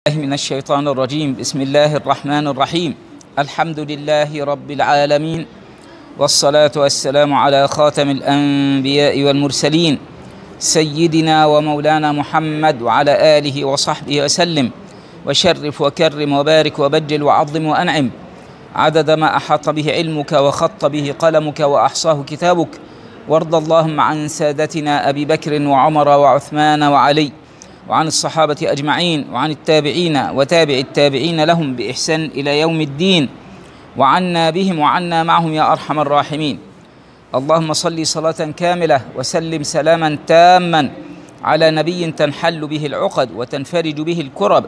من الشيطان الرجيم. بسم الله الرحمن الرحيم. الحمد لله رب العالمين، والصلاة والسلام على خاتم الأنبياء والمرسلين سيدنا ومولانا محمد وعلى آله وصحبه وسلم، وشرف وكرم وبارك وبجل وعظم وأنعم عدد ما أحاط به علمك وخط به قلمك وأحصاه كتابك. وارض اللهم عن سادتنا أبي بكر وعمر وعثمان وعلي، وعن الصحابة أجمعين، وعن التابعين وتابع التابعين لهم بإحسان إلى يوم الدين، وعنا بهم وعنا معهم يا أرحم الراحمين. اللهم صل صلاة كاملة وسلم سلاما تاما على نبي تنحل به العقد وتنفرج به الكرب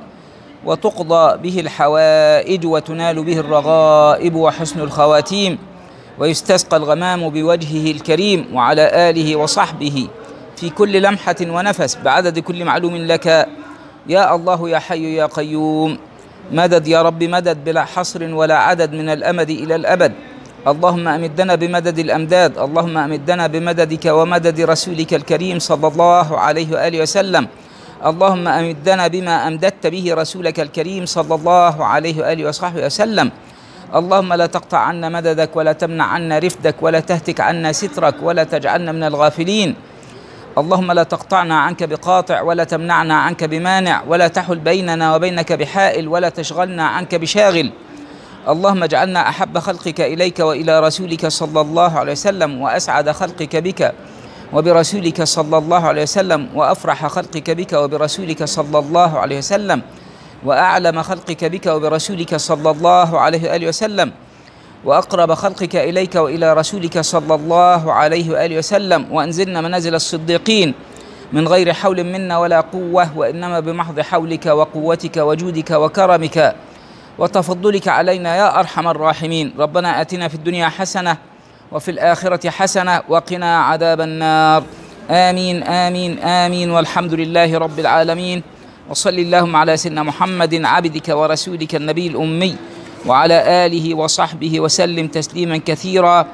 وتقضى به الحوائج وتنال به الرغائب وحسن الخواتيم، ويستسقى الغمام بوجهه الكريم، وعلى آله وصحبه في كل لمحة ونفس بعدد كل معلوم لك يا الله يا حي يا قيوم. مدد يا رب، مدد بلا حصر ولا عدد من الأمد إلى الأبد. اللهم أمدنا بمدد الأمداد، اللهم أمدنا بمددك ومدد رسولك الكريم صلى الله عليه وآله وسلم. اللهم أمدنا بما أمددت به رسولك الكريم صلى الله عليه وآله وصحبه وسلم. اللهم لا تقطع عنا مددك ولا تمنع عنا رفدك ولا تهتك عنا سترك ولا تجعلنا من الغافلين. اللهم لا تقطعنا عنك بقاطع ولا تمنعنا عنك بمانع ولا تحل بيننا وبينك بحائل ولا تشغلنا عنك بشاغل. اللهم اجعلنا أحب خلقك إليك وإلى رسولك صلى الله عليه وسلم، وأسعد خلقك بك وبرسولك صلى الله عليه وسلم، وأفرح خلقك بك وبرسولك صلى الله عليه وسلم، وأعلم خلقك بك وبرسولك صلى الله عليه وآله وسلم، وأقرب خلقك إليك وإلى رسولك صلى الله عليه وآله وسلم. وأنزلنا منازل الصديقين من غير حول منا ولا قوة، وإنما بمحض حولك وقوتك وجودك وكرمك وتفضلك علينا يا أرحم الراحمين. ربنا آتنا في الدنيا حسنة وفي الآخرة حسنة وقنا عذاب النار. آمين آمين آمين، والحمد لله رب العالمين. وصل اللهم على سيدنا محمد عبدك ورسولك النبي الأمي وعلى آله وصحبه وسلم تسليما كثيرا.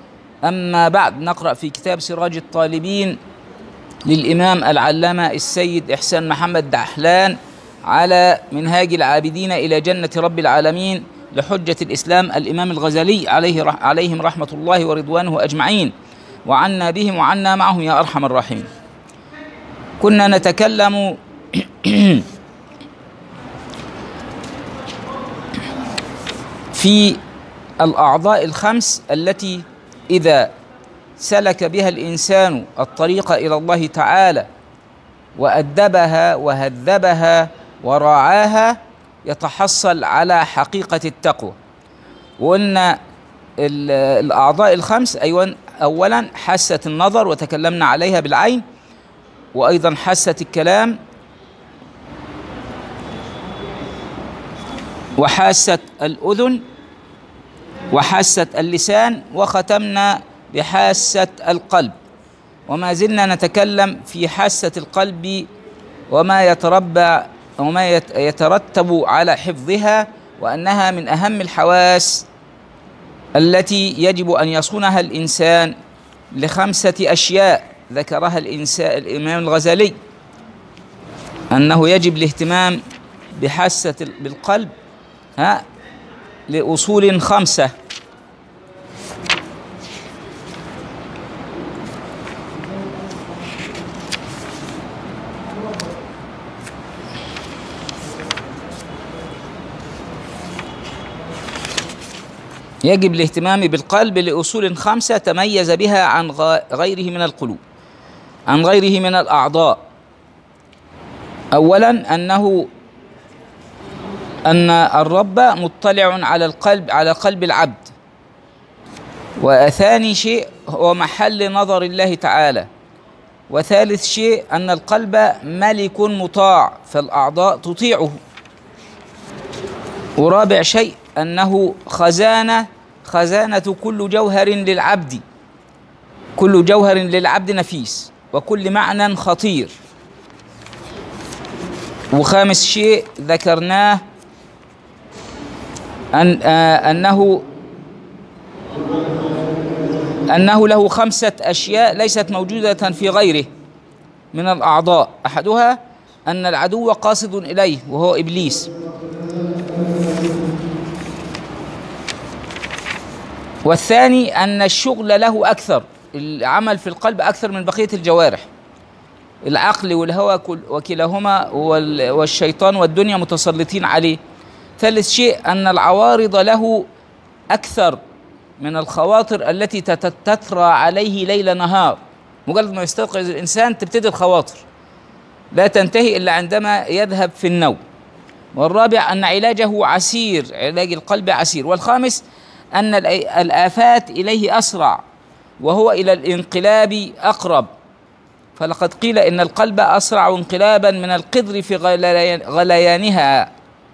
أما بعد، نقرأ في كتاب سراج الطالبين للإمام العلامة السيد إحسان محمد دحلان على منهاج العابدين إلى جنة رب العالمين لحجة الإسلام الإمام الغزالي عليهم رحمة الله ورضوانه أجمعين، وعنا بهم وعنا معهم يا أرحم الراحمين. كنا نتكلم في الأعضاء الخمس التي إذا سلك بها الإنسان الطريق إلى الله تعالى وأدبها وهذبها وراعاها يتحصل على حقيقة التقوى. وقلنا الأعضاء الخمس أولا حاسة النظر وتكلمنا عليها بالعين، وأيضا حاسة الكلام، وحاسة الأذن، وحاسة اللسان، وختمنا بحاسة القلب. وما زلنا نتكلم في حاسة القلب وما يترتب على حفظها، وأنها من أهم الحواس التي يجب أن يصونها الإنسان لخمسة أشياء ذكرها الإمام الغزالي، أنه يجب الاهتمام بحاسة بالقلب لأصول خمسة. يجب الاهتمام بالقلب لأصول خمسة تميز بها عن غيره من القلوب، عن غيره من الأعضاء. أولا أن الرب مطلع على القلب، على قلب العبد. وثاني شيء هو محل نظر الله تعالى. وثالث شيء أن القلب ملك مطاع، فالأعضاء تطيعه. ورابع شيء أنه خزانة كل جوهر للعبد، كل جوهر للعبد نفيس، وكل معنى خطير. وخامس شيء ذكرناه أنه له خمسة أشياء ليست موجودة في غيره من الأعضاء. أحدها أن العدو قاصد إليه وهو إبليس. والثاني أن الشغل له أكثر، العمل في القلب أكثر من بقية الجوارح، العقل والهوى وكلاهما والشيطان والدنيا متسلطين عليه. ثالث شيء أن العوارض له أكثر من الخواطر التي تترى عليه ليل نهار. مجرد ما يستيقظ الإنسان تبتدي الخواطر لا تنتهي إلا عندما يذهب في النوم. والرابع أن علاجه عسير، علاج القلب عسير. والخامس أن الآفات إليه أسرع وهو إلى الانقلاب أقرب، فلقد قيل إن القلب أسرع انقلابا من القدر في غليانها.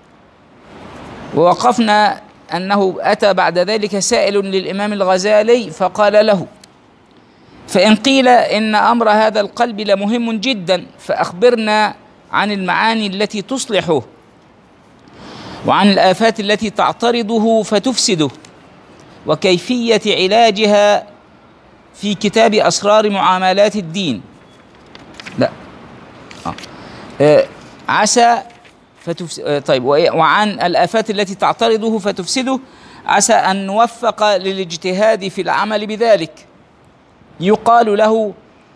ووقفنا أنه أتى بعد ذلك سائل للإمام الغزالي فقال له: فإن قيل إن أمر هذا القلب لمهم جدا فأخبرنا عن المعاني التي تصلحه وعن الآفات التي تعترضه فتفسده وكيفية علاجها في كتاب أسرار معاملات الدين. لا عسى طيب، وعن الآفات التي تعترضه فتفسده عسى أن نوفق للاجتهاد في العمل بذلك. يقال له: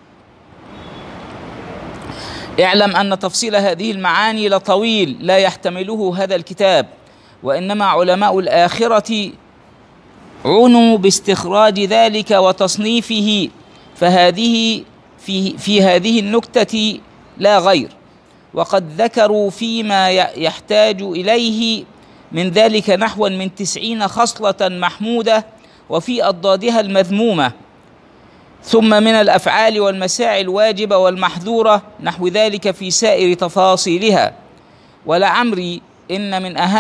اعلم أن تفصيل هذه المعاني لطويل لا يحتمله هذا الكتاب، وإنما علماء الآخرة عنوا باستخراج ذلك وتصنيفه، فهذه في هذه النكتة لا غير. وقد ذكروا فيما يحتاج إليه من ذلك نحو من 90 خصلة محمودة وفي أضدادها المذمومة، ثم من الأفعال والمساعي الواجبة والمحذورة نحو ذلك في سائر تفاصيلها. ولعمري إن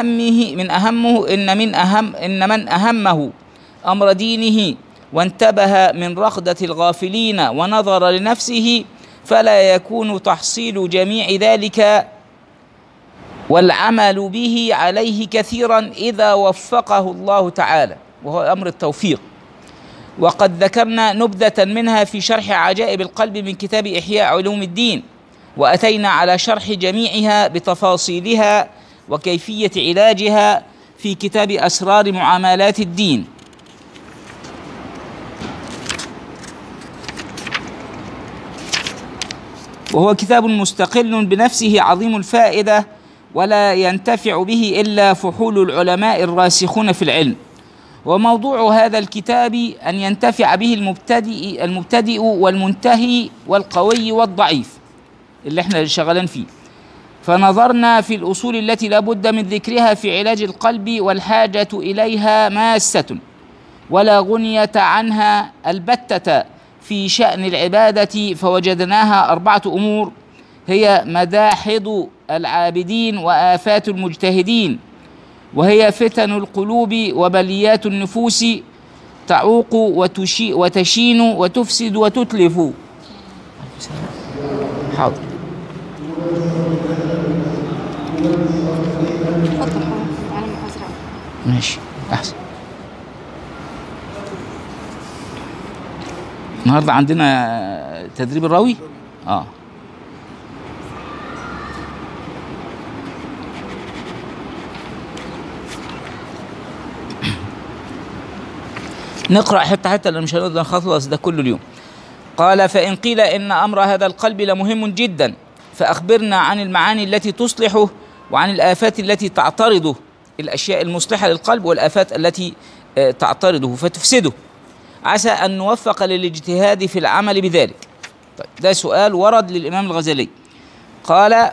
من أهمه أمر دينه وانتبه من رغدة الغافلين ونظر لنفسه فلا يكون تحصيل جميع ذلك والعمل به عليه كثيرا إذا وفقه الله تعالى، وهو أمر التوفيق. وقد ذكرنا نبذة منها في شرح عجائب القلب من كتاب إحياء علوم الدين، وأتينا على شرح جميعها بتفاصيلها وكيفية علاجها في كتاب أسرار معاملات الدين. وهو كتاب مستقل بنفسه عظيم الفائدة، ولا ينتفع به إلا فحول العلماء الراسخون في العلم. وموضوع هذا الكتاب أن ينتفع به المبتدئ والمنتهي والقوي والضعيف اللي احنا شغالين فيه. فنظرنا في الأصول التي لا بد من ذكرها في علاج القلب، والحاجة إليها ماسة ولا غنية عنها البتة في شأن العبادة، فوجدناها 4 أمور هي مداحض العابدين وآفات المجتهدين، وهي فتن القلوب وبليات النفوس تعوق وتشين وتفسد وتتلف. حاضر. ماشي أحسن. النهارده عندنا تدريب الراوي. نقرأ حتى لأن مش هنقدر نخلص ده كله اليوم. قال: فإن قيل إن أمر هذا القلب لمهم جدا فأخبرنا عن المعاني التي تصلحه وعن الآفات التي تعترضه، الأشياء المصلحة للقلب والآفات التي تعترضه فتفسده، عسى أن نوفق للاجتهاد في العمل بذلك. طيب، ده سؤال ورد للإمام الغزالي. قال: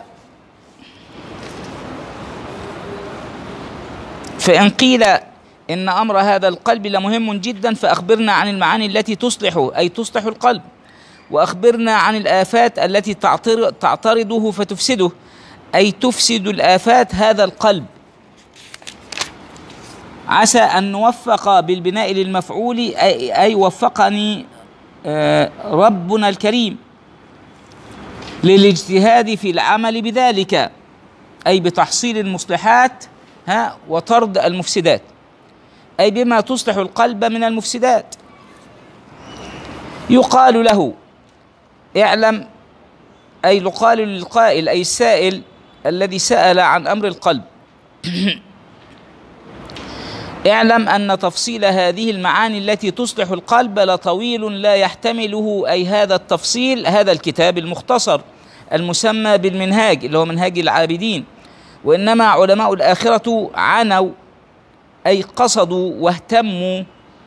فإن قيل إن أمر هذا القلب لمهم جدا فأخبرنا عن المعاني التي تصلحه، أي تصلح القلب، وأخبرنا عن الآفات التي تعترضه فتفسده، أي تفسد الآفات هذا القلب. عسى أن نوفق بالبناء للمفعول، أي وفقني ربنا الكريم للاجتهاد في العمل بذلك، أي بتحصيل المصلحات وطرد المفسدات، أي بما تصلح القلب من المفسدات. يقال له: اعلم أي يقال للقائل أي السائل الذي سأل عن أمر القلب: اعلم أن تفصيل هذه المعاني التي تصلح القلب لطويل لا يحتمله أي هذا التفصيل هذا الكتاب المختصر المسمى بالمنهاج، اللي هو منهاج العابدين. وإنما علماء الآخرة عنوا أي قصدوا واهتموا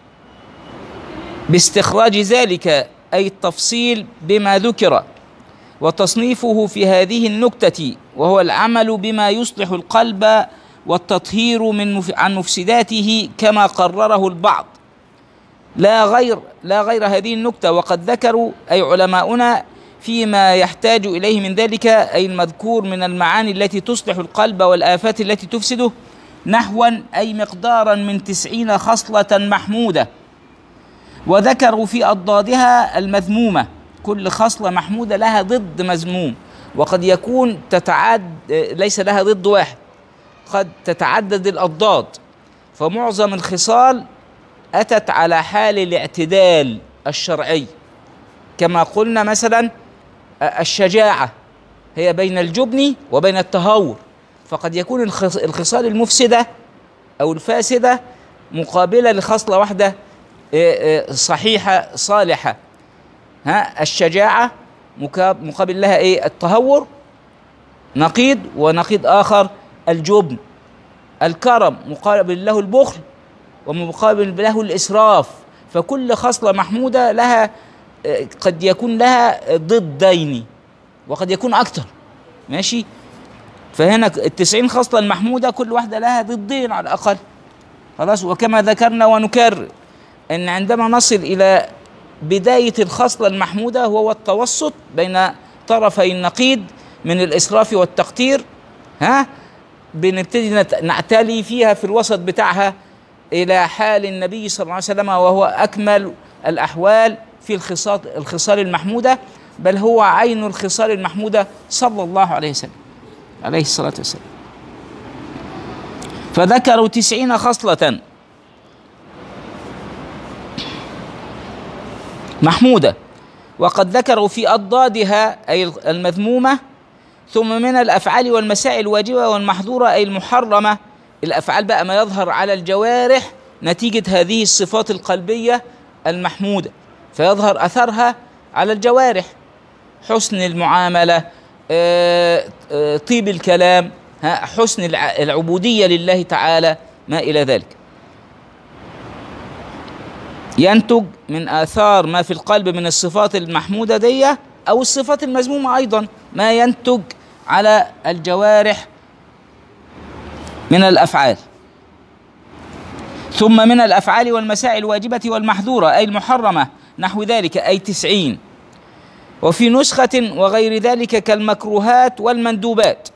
باستخراج ذلك أي التفصيل بما ذكر وتصنيفه في هذه النكتة، وهو العمل بما يصلح القلب والتطهير عن مفسداته كما قرره البعض، لا غير هذه النكتة. وقد ذكروا أي علماؤنا فيما يحتاج إليه من ذلك أي المذكور من المعاني التي تصلح القلب والآفات التي تفسده نحوا أي مقدارا من 90 خصلة محمودة، وذكروا في أضدادها المذمومة. كل خصلة محمودة لها ضد مذموم، وقد يكون ليس لها ضد واحد، قد تتعدد الأضداد. فمعظم الخصال أتت على حال الاعتدال الشرعي، كما قلنا مثلا الشجاعة هي بين الجبن وبين التهور، فقد يكون الخصال المفسدة أو الفاسدة مقابلة لخصلة واحدة صحيحة صالحة. الشجاعة مقابل لها التهور نقيض، ونقيض آخر الجبن. الكرم مقابل له البخل، ومقابل له الإسراف. فكل خصلة محمودة لها قد يكون لها ضدين، وقد يكون أكثر. ماشي؟ فهنا 90 خصلة المحمودة كل واحدة لها ضدين على الأقل. خلاص. وكما ذكرنا ونكرر أن عندما نصل إلى بداية الخصلة المحمودة وهو التوسط بين طرفي النقيض من الإسراف والتقتير، بنبتدي نعتلي فيها في الوسط بتاعها إلى حال النبي صلى الله عليه وسلم، وهو أكمل الأحوال في الخصال المحمودة، بل هو عين الخصال المحمودة صلى الله عليه وسلم عليه الصلاة والسلام. فذكروا 90 خصلة محمودة، وقد ذكروا في أضدادها أي المذمومة. ثم من الأفعال والمسائل الواجبة والمحظورة أي المحرمة. الأفعال بقى ما يظهر على الجوارح نتيجة هذه الصفات القلبية المحمودة، فيظهر أثرها على الجوارح: حسن المعاملة، طيب الكلام، حسن العبودية لله تعالى، ما إلى ذلك. ينتج من آثار ما في القلب من الصفات المحمودة دي أو الصفات المذمومة أيضا ما ينتج على الجوارح من الأفعال. ثم من الأفعال والمسائل الواجبة والمحظورة أي المحرمة نحو ذلك أي 90. وفي نسخة وغير ذلك كالمكروهات والمندوبات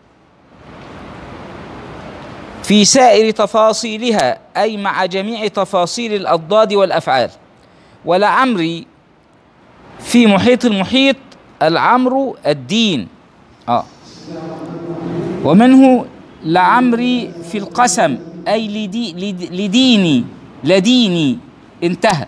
في سائر تفاصيلها أي مع جميع تفاصيل الأضداد والأفعال. ولعمري في محيط المحيط العمر الدين، ومنه لعمري في القسم أي لديني لديني، انتهى.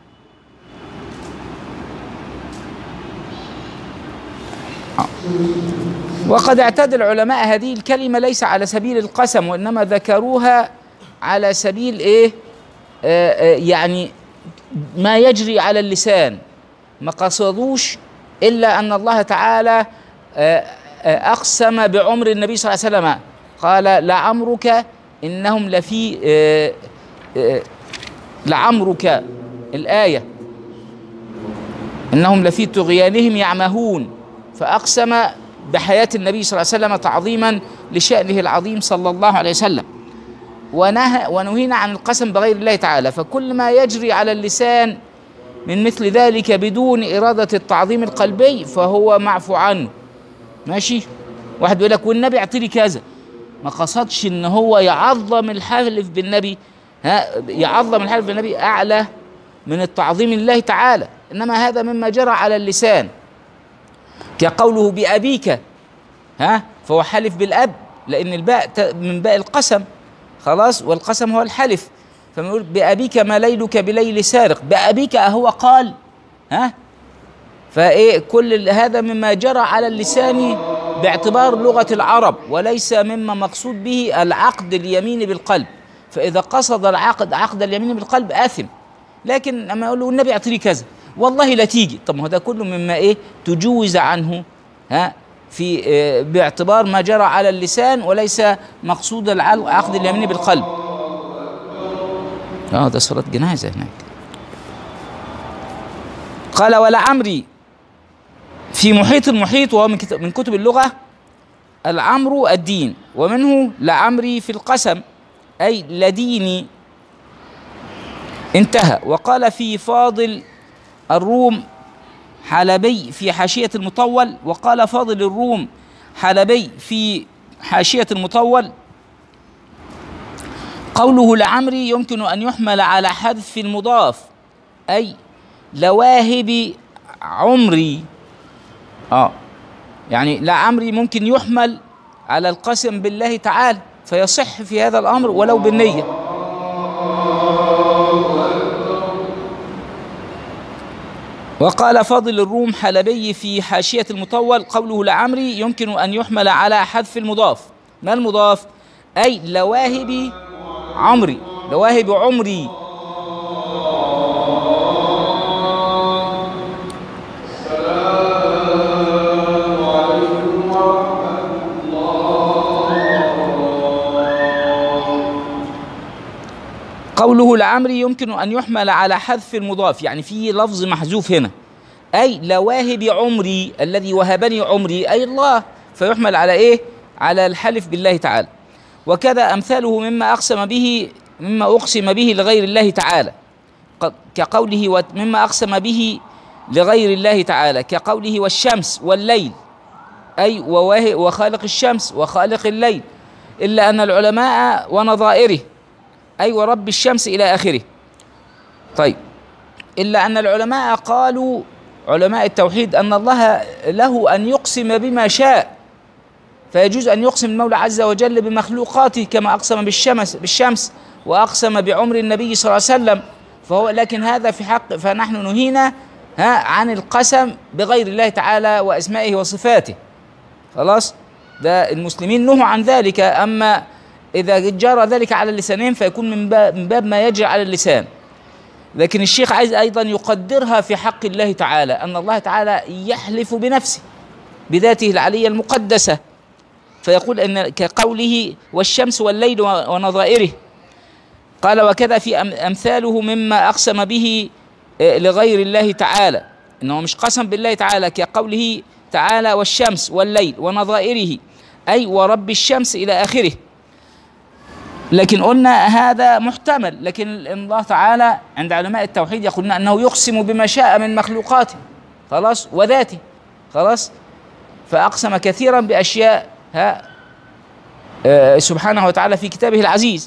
وقد اعتاد العلماء هذه الكلمة ليس على سبيل القسم، وإنما ذكروها على سبيل يعني ما يجري على اللسان، ما قصدوش إلا أن الله تعالى أقسم بعمر النبي صلى الله عليه وسلم، قال لعمرك إنهم لفي لعمرك الآية إنهم لفي طغيانهم يعمهون، فأقسم بحياة النبي صلى الله عليه وسلم تعظيما لشأنه العظيم صلى الله عليه وسلم. ونهينا عن القسم بغير الله تعالى. فكل ما يجري على اللسان من مثل ذلك بدون إرادة التعظيم القلبي فهو معفو عنه. ماشي؟ واحد بيقول لك والنبي اعطيني كذا، ما قصدش ان هو يعظم الحلف بالنبي، يعظم الحلف بالنبي اعلى من التعظيم لله تعالى، انما هذا مما جرى على اللسان، كقوله بأبيك، فهو حلف بالأب، لأن الباء من باء القسم، خلاص، والقسم هو الحلف. فنقول بأبيك ما ليلك بليل سارق، بأبيك هو قال، فإيه كل هذا مما جرى على اللسان باعتبار لغة العرب، وليس مما مقصود به العقد اليميني بالقلب. فإذا قصد عقد اليمين بالقلب آثم. لكن لما يقول له النبي اعطيني كذا والله لا تيجي، طب ما هو ده كله مما ايه تجوز عنه في باعتبار ما جرى على اللسان، وليس مقصود العقد اليميني بالقلب. ده صلاة جنازة هناك. قال ولعمري في محيط المحيط، وهو من كتب اللغة. العمر الدين، ومنه لعمري في القسم أي لديني، انتهى. وقال في فاضل الروم حلبي في حاشية المطول، وقال فاضل الروم حلبي في حاشية المطول قوله لعمري يمكن أن يحمل على حذف المضاف أي لواهب عمري. يعني لعمري ممكن يحمل على القسم بالله تعالى، فيصح في هذا الأمر ولو بالنية. وقال فاضل الروم حلبي في حاشية المطول قوله لعمري يمكن أن يحمل على حذف المضاف. ما المضاف؟ أي لواهب عمري، لواهب عمري. قوله لعمري يمكن أن يحمل على حذف المضاف، يعني في لفظ محذوف هنا، أي لواهب عمري الذي وهبني عمري أي الله، فيحمل على إيه؟ على الحلف بالله تعالى. وكذا أمثاله مما أقسم به لغير الله تعالى كقوله مما أقسم به لغير الله تعالى كقوله والشمس والليل، أي وخالق الشمس وخالق الليل، إلا أن العلماء ونظائره أي ورب الشمس إلى آخره. طيب، إلا أن العلماء قالوا، علماء التوحيد، أن الله له أن يقسم بما شاء، فيجوز أن يقسم المولى عز وجل بمخلوقاته كما أقسم بالشمس وأقسم بعمر النبي صلى الله عليه وسلم. لكن هذا في حق، فنحن نهينا عن القسم بغير الله تعالى وأسمائه وصفاته. خلاص، ده المسلمين نهوا عن ذلك. أما إذا جرى ذلك على اللسانين فيكون من باب ما يجري على اللسان. لكن الشيخ عايز أيضا يقدرها في حق الله تعالى، أن الله تعالى يحلف بنفسه بذاته العلية المقدسة، فيقول أن كقوله والشمس والليل ونظائره. قال وكذا في أمثاله مما أقسم به لغير الله تعالى، إنه مش قسم بالله تعالى، كقوله تعالى والشمس والليل ونظائره أي ورب الشمس إلى آخره. لكن قلنا هذا محتمل، لكن الله تعالى عند علماء التوحيد يقولون أنه يقسم بما شاء من مخلوقاته، خلاص، وذاته، خلاص. فأقسم كثيرا بأشياء سبحانه وتعالى في كتابه العزيز.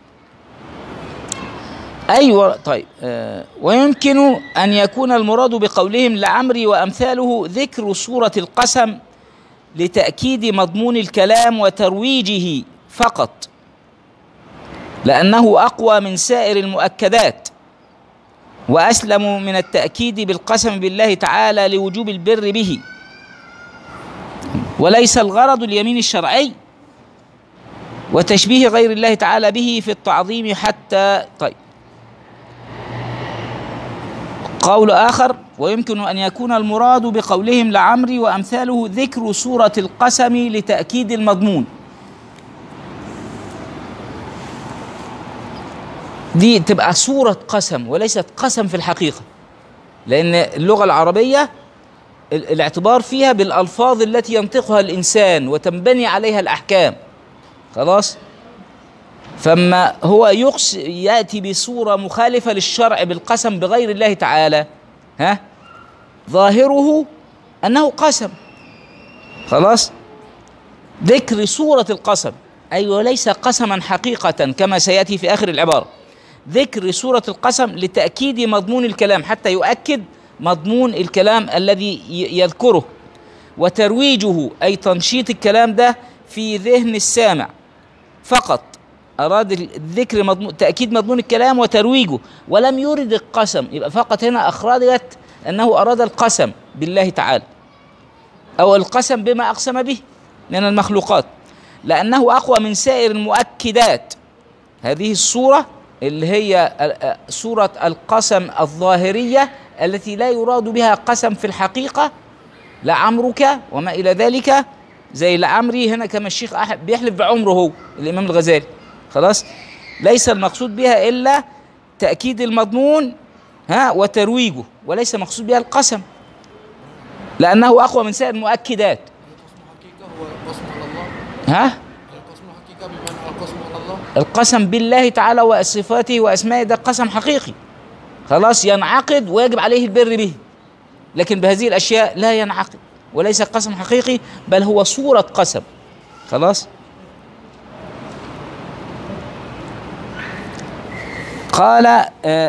أيوة. طيب، ويمكن أن يكون المراد بقولهم لعمري وأمثاله ذكر صورة القسم لتأكيد مضمون الكلام وترويجه فقط، لأنه أقوى من سائر المؤكدات وأسلم من التأكيد بالقسم بالله تعالى لوجوب البر به، وليس الغرض اليمين الشرعي وتشبيه غير الله تعالى به في التعظيم حتى. طيب، قول آخر ويمكن أن يكون المراد بقولهم لعمري وأمثاله ذكر صورة القسم لتأكيد المضمون. دي تبقى صورة قسم وليست قسم في الحقيقة، لأن اللغة العربية الاعتبار فيها بالألفاظ التي ينطقها الإنسان وتنبني عليها الأحكام، خلاص. فما هو يأتي بصورة مخالفة للشرع بالقسم بغير الله تعالى، ظاهره أنه قسم، خلاص. ذكر صورة القسم أي وليس قسما حقيقة كما سيأتي في آخر العبارة. ذكر صورة القسم لتأكيد مضمون الكلام، حتى يؤكد مضمون الكلام الذي يذكره، وترويجه أي تنشيط الكلام ده في ذهن السامع فقط. أراد الذكر تأكيد مضمون الكلام وترويجه، ولم يرد القسم، يبقى فقط هنا أخرجت أنه أراد القسم بالله تعالى أو القسم بما أقسم به من المخلوقات، لأنه أقوى من سائر المؤكدات. هذه الصورة اللي هي صورة القسم الظاهرية التي لا يراد بها قسم في الحقيقة، لعمرك وما إلى ذلك، زي لعمري هنا كما الشيخ أحمد بيحلف بعمره هو الإمام الغزالي، خلاص، ليس المقصود بها إلا تأكيد المضمون وترويجه، وليس مقصود بها القسم، لأنه أقوى من سائر المؤكدات. القسم بالله تعالى وصفاته وأسمائه ده قسم حقيقي، خلاص، ينعقد ويجب عليه البر به، لكن بهذه الأشياء لا ينعقد وليس قسم حقيقي، بل هو صورة قسم، خلاص. قال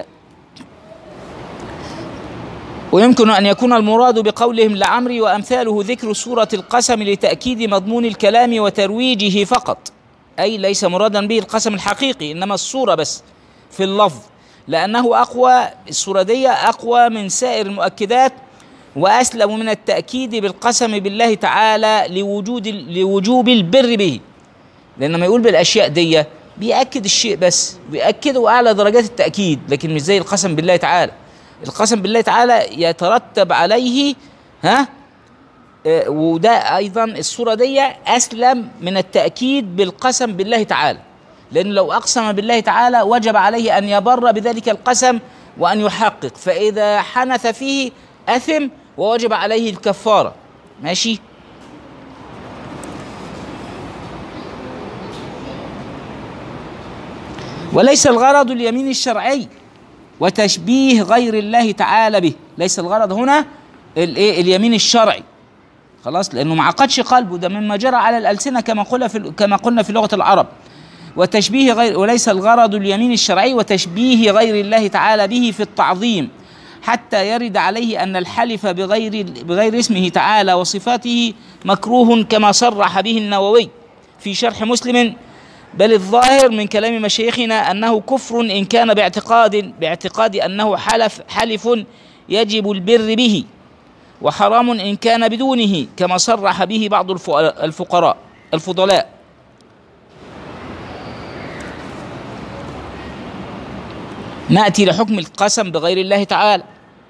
ويمكن أن يكون المراد بقولهم لعمري وأمثاله ذكر صورة القسم لتأكيد مضمون الكلام وترويجه فقط، أي ليس مرادا به القسم الحقيقي، إنما الصورة بس في اللفظ، لأنه أقوى، الصورة دي أقوى من سائر المؤكدات وأسلم من التأكيد بالقسم بالله تعالى لوجوب البر به، لأن ما يقول بالأشياء دي بيأكد الشيء بس، بيأكده أعلى درجات التأكيد، لكن مش زي القسم بالله تعالى. القسم بالله تعالى يترتب عليه وده أيضا الصورة دي أسلم من التأكيد بالقسم بالله تعالى، لأن لو أقسم بالله تعالى وجب عليه أن يبر بذلك القسم وأن يحقق، فإذا حنث فيه أثم ووجب عليه الكفارة، ماشي. وليس الغرض اليمين الشرعي وتشبيه غير الله تعالى به، ليس الغرض هنا اليمين الشرعي، خلاص، لأنه ما عقدش قلبه، ده مما جرى على الألسنة كما قلنا في لغة العرب. وتشبيه غير، وليس الغرض اليمين الشرعي وتشبيه غير الله تعالى به في التعظيم حتى يرد عليه أن الحلف بغير اسمه تعالى وصفاته مكروه، كما صرح به النووي في شرح مسلم. بل الظاهر من كلام مشايخنا أنه كفر إن كان باعتقاد أنه حلف يجب البر به، وحرام إن كان بدونه، كما صرح به بعض الفضلاء. نأتي لحكم القسم بغير الله تعالى.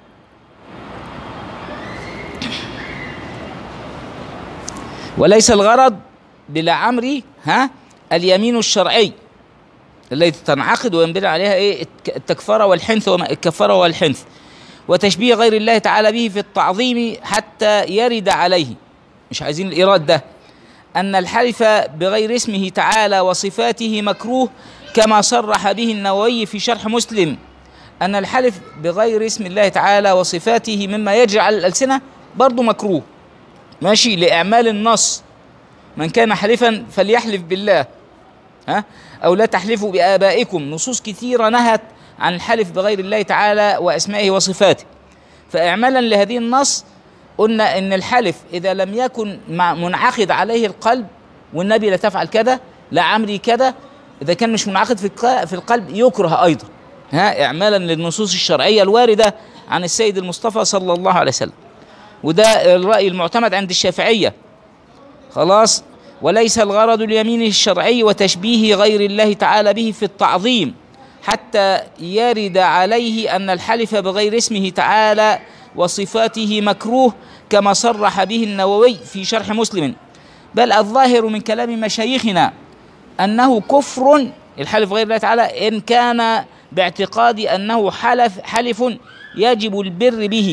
وليس الغرض للعمري اليمين الشرعي التي تنعقد وينبني عليها الكفارة والحنث، وتشبيه غير الله تعالى به في التعظيم حتى يرد عليه، مش عايزين الإيراد ده، أن الحلف بغير اسمه تعالى وصفاته مكروه، كما صرح به النووي في شرح مسلم، أن الحلف بغير اسم الله تعالى وصفاته مما يجري على الألسنة برضو مكروه، ماشي، لإعمال النص، من كان حلفا فليحلف بالله أو لا تحلفوا بآبائكم، نصوص كثيرة نهت عن الحلف بغير الله تعالى وأسمائه وصفاته. فإعمالا لهذه النص قلنا إن الحلف إذا لم يكن منعقد عليه القلب، والنبي لا تفعل كذا، لا عمري كذا، إذا كان مش منعقد في القلب يكره أيضا، إعمالا للنصوص الشرعية الواردة عن السيد المصطفى صلى الله عليه وسلم، وده الرأي المعتمد عند الشافعية، خلاص. وليس الغرض اليمين الشرعي وتشبيه غير الله تعالى به في التعظيم حتى يرد عليه أن الحلف بغير اسمه تعالى وصفاته مكروه، كما صرح به النووي في شرح مسلم. بل الظاهر من كلام مشايخنا أنه كفر الحلف بغير الله تعالى إن كان باعتقاد أنه حلف يجب البر به،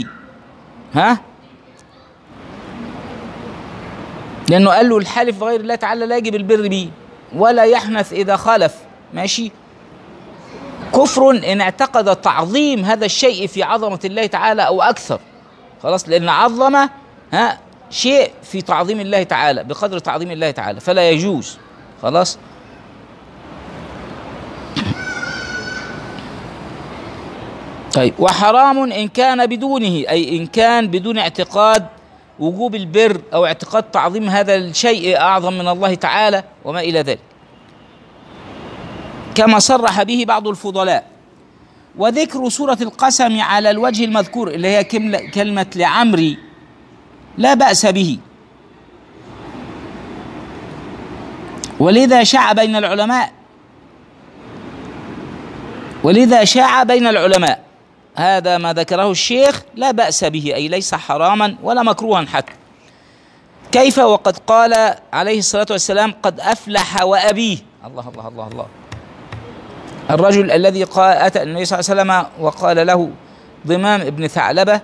لأنه قال له الحلف بغير الله تعالى لا يجب البر به ولا يحنث إذا خالف، ماشي. كفر إن اعتقد تعظيم هذا الشيء في عظمة الله تعالى أو أكثر، خلاص، لأن عظم شيء في تعظيم الله تعالى بقدر تعظيم الله تعالى، فلا يجوز، خلاص. طيب، وحرام إن كان بدونه، أي إن كان بدون اعتقاد وجوب البر أو اعتقاد تعظيم هذا الشيء أعظم من الله تعالى وما إلى ذلك، كما صرح به بعض الفضلاء. وذكر سورة القسم على الوجه المذكور اللي هي كلمة لعمري لا بأس به، ولذا شاع بين العلماء هذا ما ذكره الشيخ لا بأس به، أي ليس حراما ولا مكروها حتى. كيف وقد قال عليه الصلاة والسلام قد أفلح وأبيه. الله الله الله الله. الرجل الذي أتى النبي صلى الله عليه وسلم وقال له ضمام ابن ثعلبة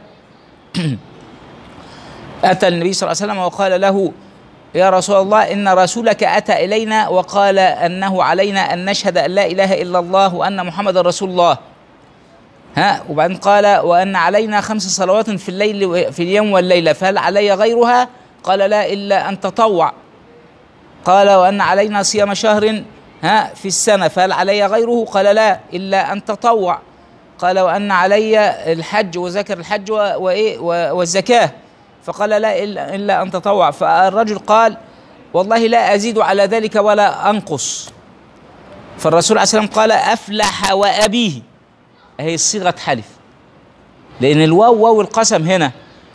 أتى النبي صلى الله عليه وسلم وقال له يا رسول الله إن رسولك أتى إلينا وقال أنه علينا أن نشهد أن لا إله إلا الله وأن محمد رسول الله، وبعدين قال وأن علينا 5 صلوات في الليل في اليوم والليلة، فهل علي غيرها؟ قال لا إلا أن تطوع. قال وأن علينا صيام شهر في السنة، فهل علي غيره؟ قال لا إلا أن تطوع. قال وأن علي الحج، وذكر الحج والزكاة، فقال لا إلا أن تطوع. فالرجل قال والله لا أزيد على ذلك ولا أنقص. فالرسول عليه الصلاة والسلام قال أفلح وأبيه، هي صيغة حلف، لأن الواو واو القسم هنا،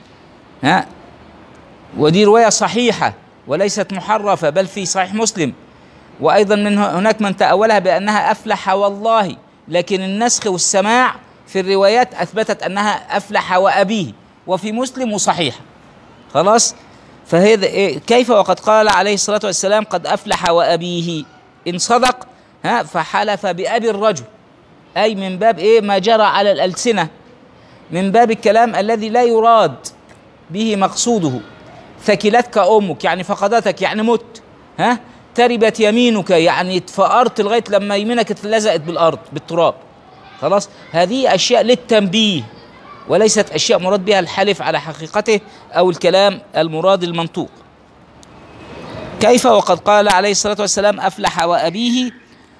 ودي رواية صحيحة وليست محرفة بل في صحيح مسلم. وأيضا هناك من تأولها بأنها أفلح والله، لكن النسخ والسماع في الروايات أثبتت أنها أفلح وأبيه، وفي مسلم وصحيح. خلاص، فهذا كيف وقد قال عليه الصلاة والسلام قد أفلح وأبيه إن صدق فحلف بأبي الرجل، أي من باب ما جرى على الألسنة، من باب الكلام الذي لا يراد به مقصوده. ثكلتك أمك يعني فقدتك يعني مت، تربت يمينك يعني اتفقرت لغاية لما يمينك اتلزقت بالأرض بالتراب. خلاص، هذه أشياء للتنبيه وليست أشياء مراد بها الحلف على حقيقته أو الكلام المراد المنطوق. كيف وقد قال عليه الصلاة والسلام أفلح وأبيه؟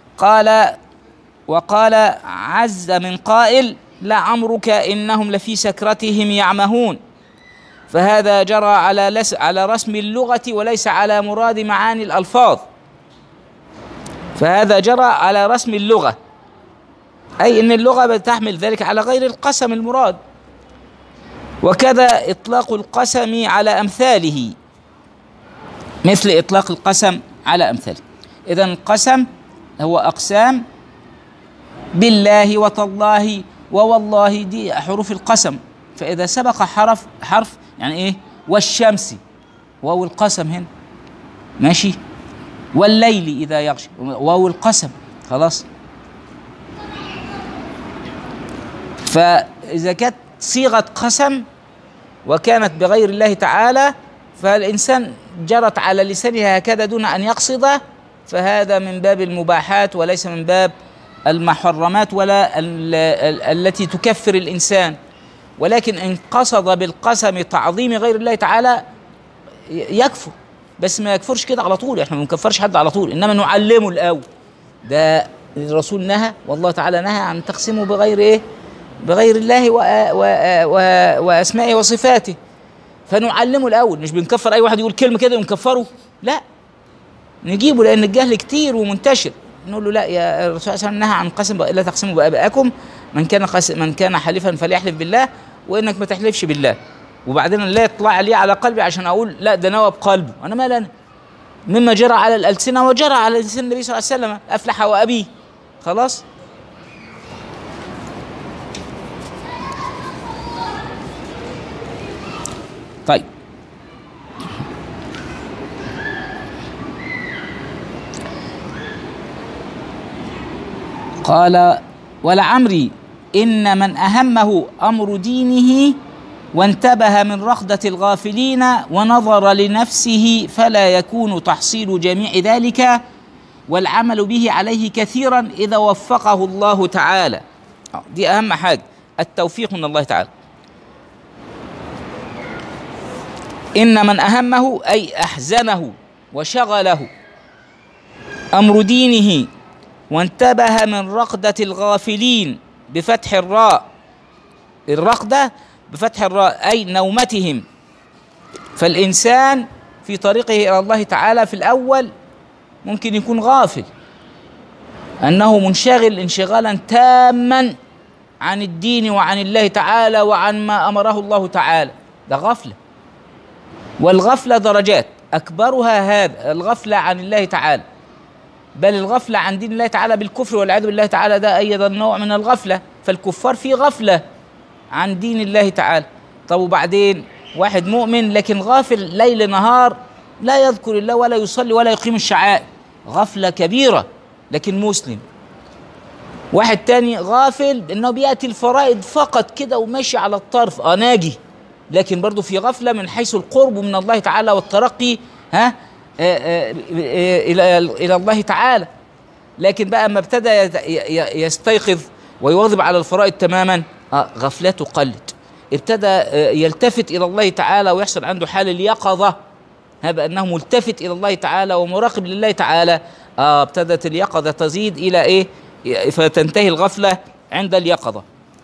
وقال عز من قائل لعمرك إنهم لفي سكرتهم يعمهون، فهذا جرى على رسم اللغة وليس على مراد معاني الألفاظ. فهذا جرى على رسم اللغة، أي أن اللغة بتحمل ذلك على غير القسم المراد. وكذا إطلاق القسم على أمثاله، مثل إطلاق القسم على أمثاله. إذن القسم هو أقسام بالله وتالله ووالله، دي حروف القسم. فإذا سبق حرف يعني والشمس، واو القسم هنا ماشي، والليل إذا يغشى، واو القسم. خلاص، فإذا كانت صيغة قسم وكانت بغير الله تعالى فالإنسان جرت على لسانه هكذا دون أن يقصد، فهذا من باب المباحات وليس من باب المحرمات ولا التي تكفر الإنسان. ولكن إن قصد بالقسم تعظيم غير الله تعالى يكفر، بس ما يكفرش كده على طول، احنا ما بنكفرش حد على طول، إنما نعلمه الأول. ده الرسول نهى والله تعالى نهى عن تقسيمه بغير بغير الله وأسمائه وصفاته، فنعلمه الأول. مش بنكفر أي واحد يقول كلمة كده ونكفره، لا، نجيبه لأن الجهل كتير ومنتشر، نقول له لا، يا الرسول صلى الله عليه وسلم نهى عن قسم لا تقسموا بآبائكم، من كان حالفا فليحلف بالله، وإنك ما تحلفش بالله. وبعدين لا يطلع لي على قلبي عشان أقول لا ده نوى بقلبه، أنا مال أنا، مما جرى على الألسنة وجرى على لسان النبي صلى الله عليه وسلم أفلح وأبيه. خلاص، طيب. قال ولعمري إن من أهمه أمر دينه وانتبه من رخدة الغافلين ونظر لنفسه فلا يكون تحصيل جميع ذلك والعمل به عليه كثيرا إذا وفقه الله تعالى. دي أهم حاجة، التوفيق من الله تعالى. إن من أهمه أي أحزنه وشغله أمر دينه وانتبه من رقدة الغافلين بفتح الراء، الرقدة بفتح الراء أي نومتهم. فالإنسان في طريقه إلى الله تعالى في الأول ممكن يكون غافل، أنه منشغل انشغالا تاما عن الدين وعن الله تعالى وعن ما أمره الله تعالى، ده غفلة. والغفلة درجات، أكبرها هذا الغفلة عن الله تعالى، بل الغفلة عن دين الله تعالى بالكفر والعياذ بالله تعالى، ده أيضا نوع من الغفلة. فالكفار في غفلة عن دين الله تعالى. طب وبعدين واحد مؤمن لكن غافل ليل نهار، لا يذكر الله ولا يصلي ولا يقيم الشعائر، غفلة كبيرة لكن مسلم. واحد تاني غافل انه بيأتي الفرائض فقط كده وماشي على الطرف، ناجي، لكن برضه في غفلة من حيث القرب من الله تعالى والترقي إلى الله تعالى. لكن بقى اما ابتدى يستيقظ ويواظب على الفرائض تماما، غفلته قلت، ابتدى يلتفت إلى الله تعالى ويحصل عنده حال اليقظة، هذا أنه ملتفت إلى الله تعالى ومراقب لله تعالى، ابتدت اليقظة تزيد إلى إيه؟ فتنتهي الغفلة عند اليقظة.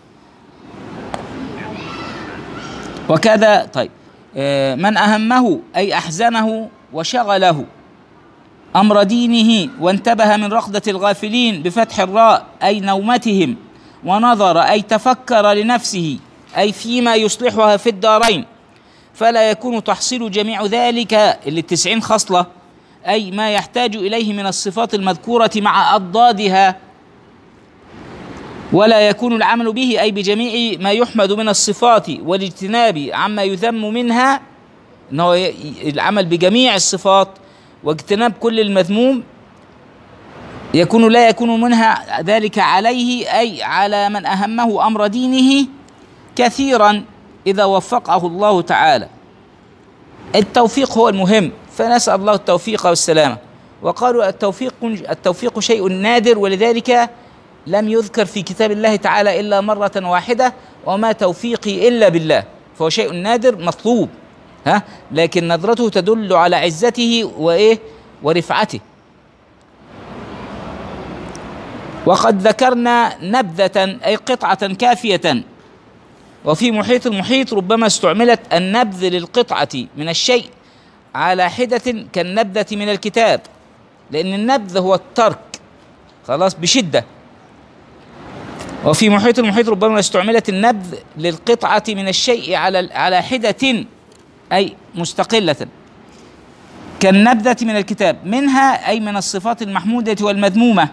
وكذا طيب من أهمه أي أحزنه وشغله أمر دينه وانتبه من رقدة الغافلين بفتح الراء أي نومتهم، ونظر أي تفكر لنفسه أي فيما يصلحها في الدارين، فلا يكون تحصيل جميع ذلك اللي 90 خصلة أي ما يحتاج إليه من الصفات المذكورة مع أضدادها، ولا يكون العمل به أي بجميع ما يحمد من الصفات والاجتناب عما يذم منها، إنه العمل بجميع الصفات واجتناب كل المذموم، لا يكون منها ذلك عليه أي على من أهمه أمر دينه كثيرا إذا وفقه الله تعالى. التوفيق هو المهم، فنسأل الله التوفيق والسلامة. وقالوا التوفيق شيء نادر، ولذلك لم يذكر في كتاب الله تعالى إلا مرة واحدة، وما توفيقي إلا بالله، فهو شيء نادر مطلوب، لكن نظرته تدل على عزته ورفعته. وقد ذكرنا نبذة أي قطعة كافية. وفي محيط المحيط ربما استعملت النبذ للقطعة من الشيء على حدة كالنبذة من الكتاب، لأن النبذ هو الترك خلاص بشدة. وفي محيط المحيط ربما استعملت النبذ للقطعة من الشيء على حدة أي مستقلة كالنبذة من الكتاب، منها أي من الصفات المحمودة والمذمومة.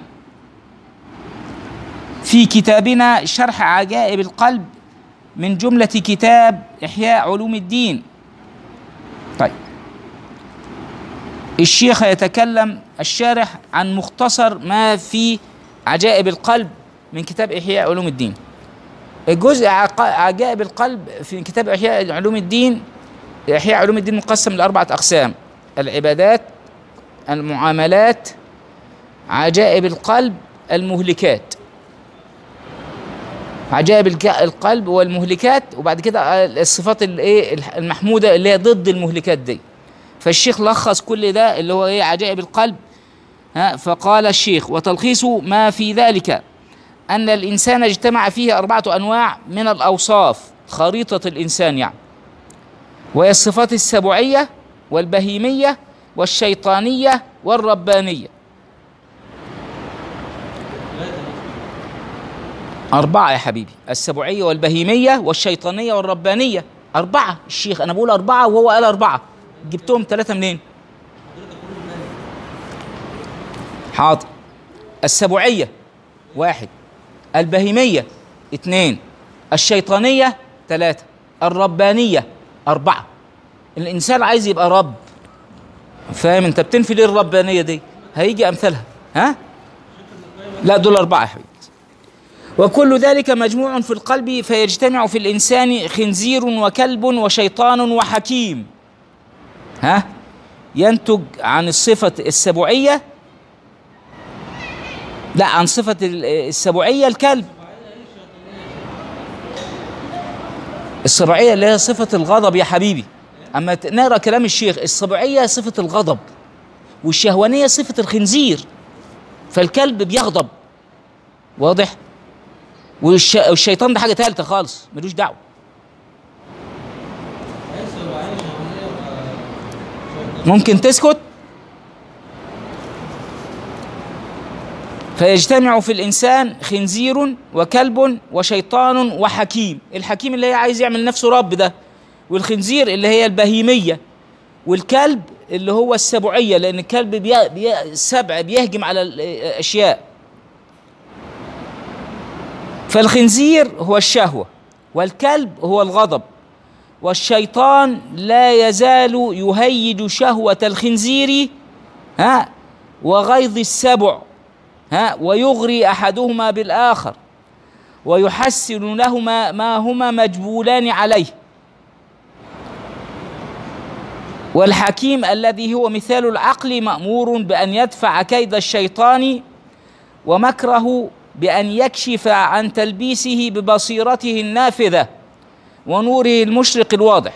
في كتابنا شرح عجائب القلب من جملة كتاب إحياء علوم الدين. طيب الشيخ يتكلم الشارح عن مختصر ما في عجائب القلب من كتاب إحياء علوم الدين. الجزء عجائب القلب في كتاب إحياء علوم الدين، إحياء علوم الدين مقسم لأربعة أقسام: العبادات، المعاملات، عجائب القلب، المهلكات. عجائب القلب والمهلكات، وبعد كده الصفات المحمودة اللي هي ضد المهلكات دي. فالشيخ لخص كل ده اللي هو عجائب القلب. فقال الشيخ: وتلخيص ما في ذلك أن الإنسان اجتمع فيه 4 أنواع من الأوصاف، خريطة الإنسان يعني، وهي الصفات السبوعية والبهيمية والشيطانية والربانية. 4 يا حبيبي: السبوعية والبهيمية والشيطانية والربانية. 4. الشيخ أنا بقول 4 وهو قال 4، جبتهم 3 منين؟ حاضر. السبوعية 1، البهيمية 2، الشيطانية 3، الربانية 4. الإنسان عايز يبقى رب، فاهم أنت بتنفي ليه الربانية دي؟ هيجي أمثالها. لا دول 4 يا حبيبي. وكل ذلك مجموع في القلب، فيجتمع في الإنسان خنزير وكلب وشيطان وحكيم. ينتج عن الصفة السبوعية، لا عن صفة السبوعية الكلب. السبوعية اللي هي صفة الغضب يا حبيبي. أما نقرأ كلام الشيخ، السبوعية صفة الغضب، والشهوانية صفة الخنزير، فالكلب بيغضب، واضح؟ والشيطان ده حاجة ثالثة خالص ملوش دعوة. ممكن تسكت؟ فيجتمع في الإنسان خنزير وكلب وشيطان وحكيم. الحكيم اللي هي عايز يعمل نفسه رب ده، والخنزير اللي هي البهيمية، والكلب اللي هو السبعية، لأن الكلب السبع بيهجم على الأشياء. فالخنزير هو الشهوة، والكلب هو الغضب، والشيطان لا يزال يهيج شهوة الخنزير وغيظ السبع ويغري أحدهما بالآخر ويحسن لهما ما هما مجبولان عليه. والحكيم الذي هو مثال العقل مأمور بأن يدفع كيد الشيطان ومكره بأن يكشف عن تلبيسه ببصيرته النافذة ونوره المشرق الواضح.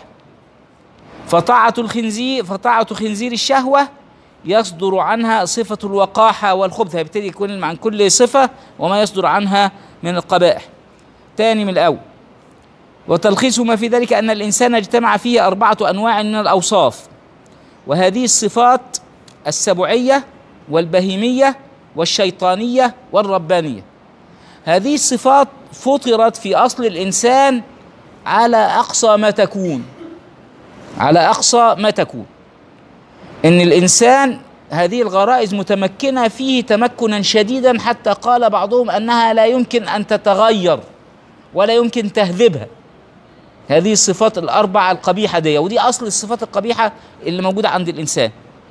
فطاعة خنزير الشهوة يصدر عنها صفة الوقاحة والخبث، يبتدي يكون عن كل صفة وما يصدر عنها من القبائح. تاني من الأول. وتلخيص ما في ذلك أن الإنسان اجتمع فيه 4 أنواع من الأوصاف، وهذه الصفات السبعية والبهيمية والشيطانية والربانية. هذه الصفات فطرت في أصل الإنسان على أقصى ما تكون، إن الإنسان هذه الغرائز متمكنة فيه تمكنا شديدا، حتى قال بعضهم أنها لا يمكن أن تتغير ولا يمكن تهذبها. هذه الصفات ال4 القبيحة دي، ودي أصل الصفات القبيحة اللي موجودة عند الإنسان.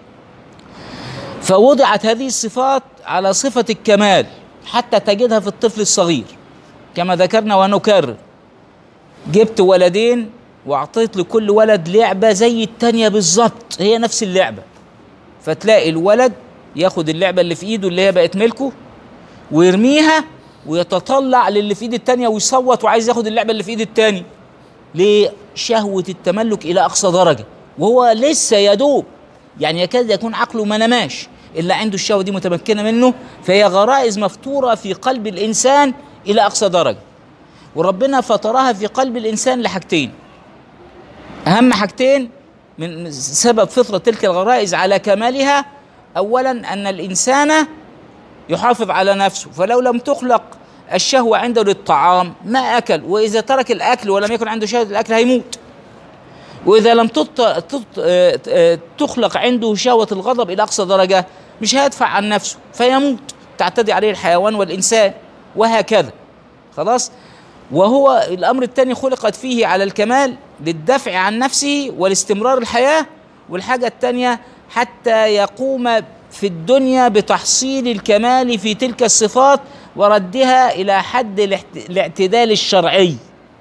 فوضعت هذه الصفات على صفة الكمال حتى تجدها في الطفل الصغير، كما ذكرنا ونكرر. جبت ولدين وأعطيت لكل ولد لعبة زي التانية بالظبط، هي نفس اللعبة، فتلاقي الولد ياخد اللعبة اللي في إيده اللي هي بقت ملكه ويرميها ويتطلع للي في إيد التانية ويصوت وعايز ياخد اللعبة اللي في إيد التاني. ليه؟ شهوة التملك إلى أقصى درجة، وهو لسه يدوب، يعني يكاد يكون عقله ما نماش إلا عنده الشهوة دي متمكنة منه. فهي غرائز مفطورة في قلب الإنسان إلى أقصى درجة، وربنا فطرها في قلب الإنسان لحاجتين، أهم حاجتين من سبب فطرة تلك الغرائز على كمالها. أولا أن الإنسان يحافظ على نفسه، فلو لم تخلق الشهوة عنده للطعام ما أكل، وإذا ترك الأكل ولم يكن عنده شهوة الأكل هيموت. وإذا لم تخلق عنده شهوة الغضب إلى أقصى درجة مش هيدفع عن نفسه فيموت، تعتدي عليه الحيوان والإنسان وهكذا. خلاص. وهو الأمر الثاني خلقت فيه على الكمال للدفع عن نفسه والاستمرار الحياة. والحاجة الثانية حتى يقوم في الدنيا بتحصيل الكمال في تلك الصفات وردها إلى حد الاعتدال الشرعي.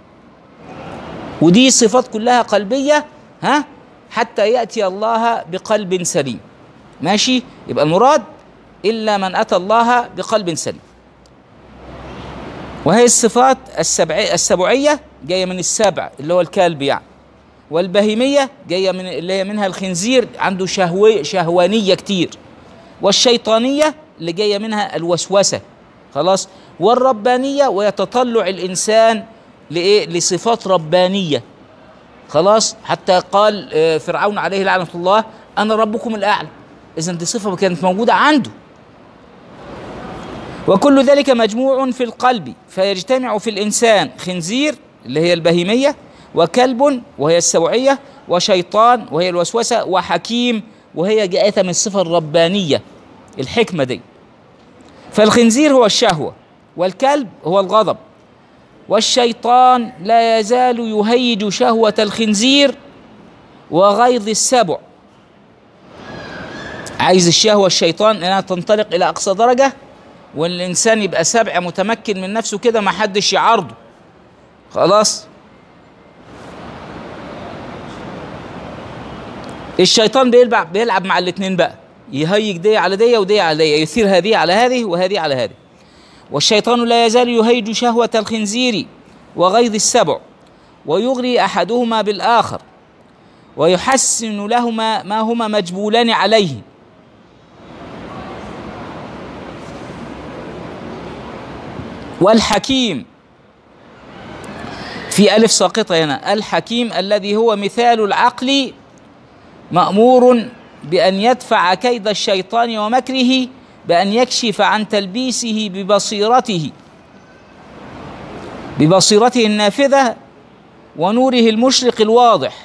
ودي صفات كلها قلبية حتى يأتي الله بقلب سليم. ماشي؟ يبقى المراد إلا من أتى الله بقلب سليم. وهي الصفات السبعية جاية من السبع اللي هو الكلب يعني، والبهيمية جاية من اللي هي منها الخنزير عنده شهوانية كتير، والشيطانية اللي جاية منها الوسوسة. خلاص. والربانية ويتطلع الإنسان لإيه؟ لصفات ربانية. خلاص. حتى قال فرعون عليه لعنة الله أنا ربكم الأعلى، إذن دي صفة كانت موجودة عنده. وكل ذلك مجموع في القلب، فيجتمع في الإنسان خنزير اللي هي البهيمية، وكلب وهي السبعية، وشيطان وهي الوسوسة، وحكيم وهي جاءتها من الصفة الربانية الحكمة دي. فالخنزير هو الشهوة، والكلب هو الغضب، والشيطان لا يزال يهيج شهوة الخنزير وغيظ السبع. عايز الشهوة الشيطان انها تنطلق الى اقصى درجة، والإنسان يبقى سبع متمكن من نفسه كده ما حدش يعارضه. خلاص. الشيطان بيلعب مع الاثنين بقى، يهيج دي على دي ودي على دي، يثير هذه على هذه وهذه على هذه. والشيطان لا يزال يهيج شهوة الخنزير وغيظ السبع ويغري أحدهما بالآخر ويحسن لهما ما هما مجبولان عليه. والحكيم في ألف ساقطة هنا، الحكيم الذي هو مثال العقل مأمور بأن يدفع كيد الشيطان ومكره بأن يكشف عن تلبيسه ببصيرته النافذة ونوره المشرق الواضح.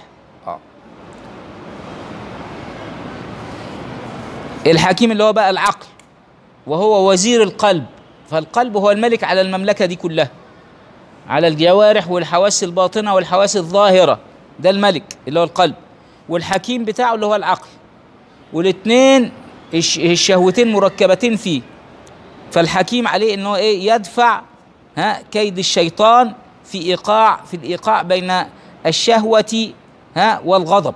الحكيم اللي هو بقى العقل، وهو وزير القلب، فالقلب هو الملك على المملكة دي كلها، على الجوارح والحواس الباطنة والحواس الظاهرة، ده الملك اللي هو القلب، والحكيم بتاعه اللي هو العقل، والاثنين الشهوتين مركبتين فيه. فالحكيم عليه انه ايه؟ يدفع كيد الشيطان في الايقاع بين الشهوة والغضب.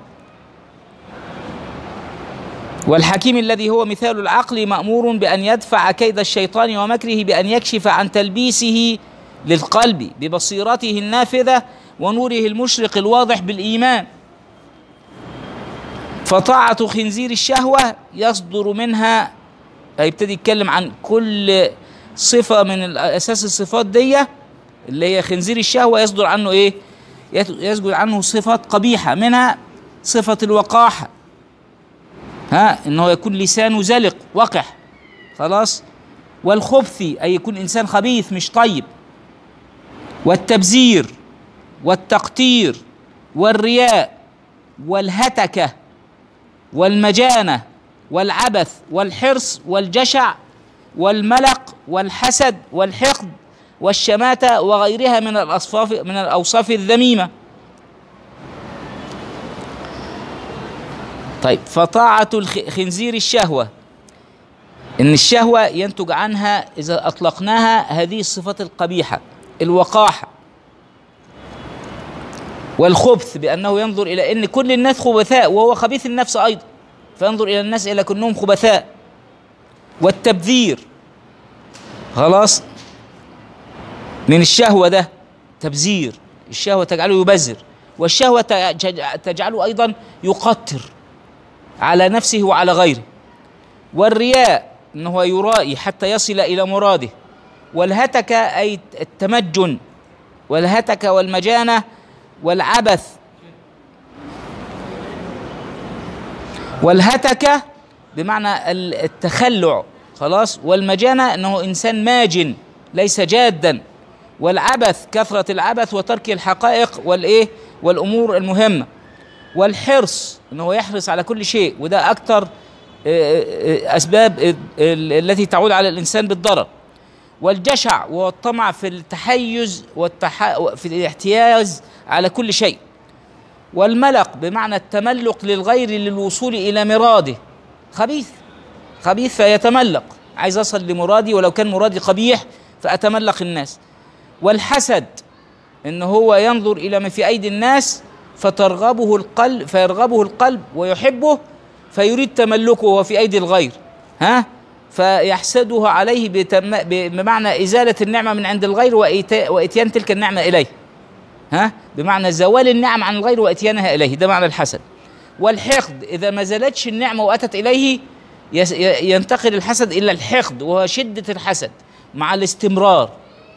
والحكيم الذي هو مثال العقل مأمور بأن يدفع كيد الشيطان ومكره بأن يكشف عن تلبيسه للقلب ببصيرته النافذة ونوره المشرق الواضح بالإيمان. فطاعة خنزير الشهوة يصدر منها، هيبتدي يتكلم عن كل صفة من أساس الصفات دي اللي هي خنزير الشهوة، يصدر عنه إيه؟ يصدر عنه صفات قبيحة، منها صفة الوقاحة، إنه يكون لسانه زلق وقح، خلاص. والخبث أي يكون إنسان خبيث مش طيب. والتبذير والتقتير والرياء والهتكة والمجانة والعبث والحرص والجشع والملق والحسد والحقد والشماتة وغيرها من الأوصاف الذميمة. طيب، فطاعة خنزير الشهوة، إن الشهوة ينتج عنها إذا أطلقناها هذه الصفات القبيحة: الوقاحة والخبث، بأنه ينظر إلى أن كل الناس خبثاء وهو خبيث النفس أيضا، فينظر إلى الناس إلى كأنهم خبثاء. والتبذير، خلاص، من الشهوة ده تبذير، الشهوة تجعله يبذر، والشهوة تجعله أيضا يقتر على نفسه وعلى غيره. والرياء أنه يرائي حتى يصل إلى مراده. والهتكة أي التمجن، والهتكة والمجانة والعبث. والهتكة بمعنى التخلع، خلاص. والمجانة أنه إنسان ماجن ليس جادا. والعبث كثرة العبث وترك الحقائق والأمور المهمة. والحرص أنه يحرص على كل شيء، وده أكثر أسباب التي تعود على الإنسان بالضرر. والجشع وهو الطمع في التحيز في الاحتياز على كل شيء. والملق بمعنى التملق للغير للوصول إلى مراده، خبيث فيتملق، عايز أصل لمرادي ولو كان مرادي قبيح فأتملق الناس. والحسد إنه هو ينظر إلى ما في أيدي الناس فيرغبه القلب ويحبه، فيريد تملكه وهو في أيدي الغير، فيحسده عليه بمعنى إزالة النعمة من عند الغير وإتيان تلك النعمة إليه، بمعنى زوال النعم عن الغير وإتيانها إليه، ده معنى الحسد. والحقد إذا ما زالتش النعمة وأتت إليه ينتقل الحسد إلى الحقد، وهو شدة الحسد مع الاستمرار.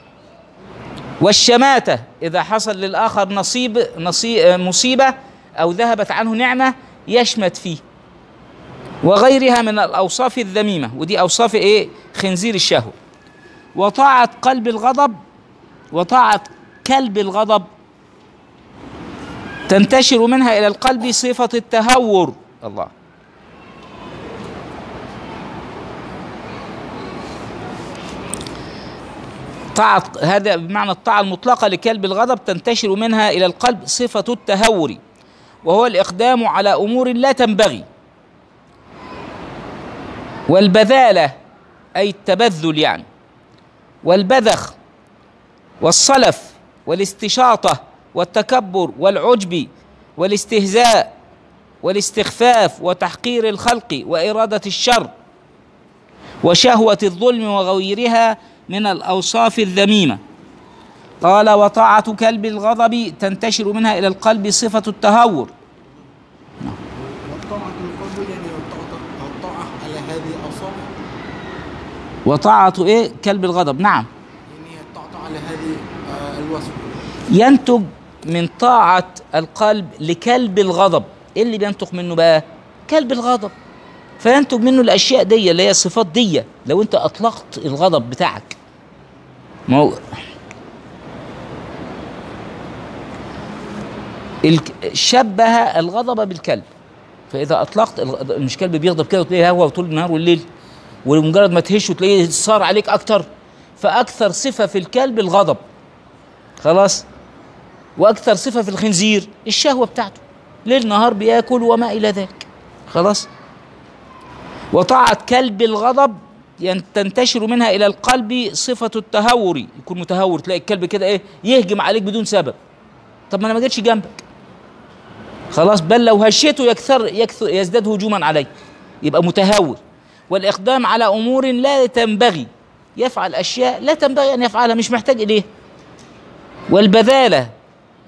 والشماتة إذا حصل للآخر مصيبة أو ذهبت عنه نعمة يشمت فيه، وغيرها من الأوصاف الذميمة، ودي أوصاف خنزير الشهوة. وطاعة كلب الغضب تنتشر منها إلى القلب صفة التهور. الله، هذا بمعنى الطاعة المطلقة لكلب الغضب تنتشر منها إلى القلب صفة التهور، وهو الإقدام على أمور لا تنبغي. والبذالة أي التبذل يعني. والبذخ والصلف والاستشاطة والتكبر والعجب والاستهزاء والاستخفاف وتحقير الخلق وإرادة الشر وشهوة الظلم وغيرها من الأوصاف الذميمة. قال: وطاعة كلب الغضب تنتشر منها إلى القلب صفة التهور. وطاعة القلب يعني الطاعة على هذه الأوصاف. وطاعة كلب الغضب، نعم، يعني الطاعة على هذه الوصف. ينتج من طاعة القلب لكلب الغضب. إيه اللي بينتج منه بقى؟ كلب الغضب، فينتج منه الاشياء دي اللي هي الصفات دي لو انت اطلقت الغضب بتاعك. ما هو شبه الغضب بالكلب، فاذا اطلقت مش كلب بيغضب كده وتلاقيه هوا طول النهار والليل، ومجرد ما تهش وتلاقيه صار عليك اكتر، فاكثر صفه في الكلب الغضب، خلاص. واكثر صفه في الخنزير الشهوه بتاعته، ليل نهار بياكل وما الى ذلك، خلاص. وطاعة كلب الغضب تنتشر منها الى القلب صفه التهور، يكون متهور، تلاقي الكلب كده ايه يهجم عليك بدون سبب. طب ما انا ما جيتش جنبك، خلاص، بل لو هشيته يكثر يزداد هجوما علي، يبقى متهور. والاقدام على امور لا تنبغي، يفعل اشياء لا تنبغي ان يفعلها، مش محتاج اليه. والبذاله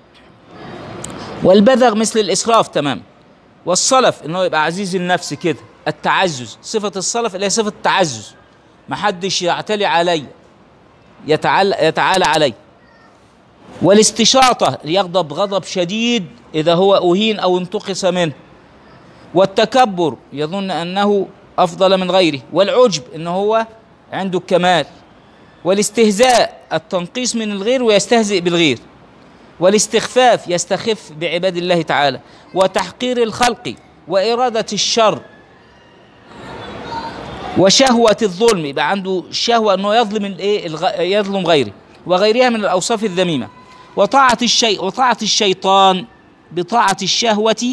والبذغ مثل الاسراف تمام. والصلف انه يبقى عزيز النفس كده، التعزز، صفه الصلف اللي هي صفه التعزز، ما حدش يعتلي علي، يتعالى علي. والاستشاطه يغضب غضب شديد اذا هو اهين او انتقص منه. والتكبر يظن انه افضل من غيره. والعجب انه هو عنده الكمال. والاستهزاء التنقيص من الغير ويستهزئ بالغير. والاستخفاف يستخف بعباد الله تعالى. وتحقير الخلق وإرادة الشر. وشهوة الظلم، يبقى عنده شهوة انه يظلم غيره، وغيرها من الاوصاف الذميمة. وطاعة الشيطان بطاعة الشهوة.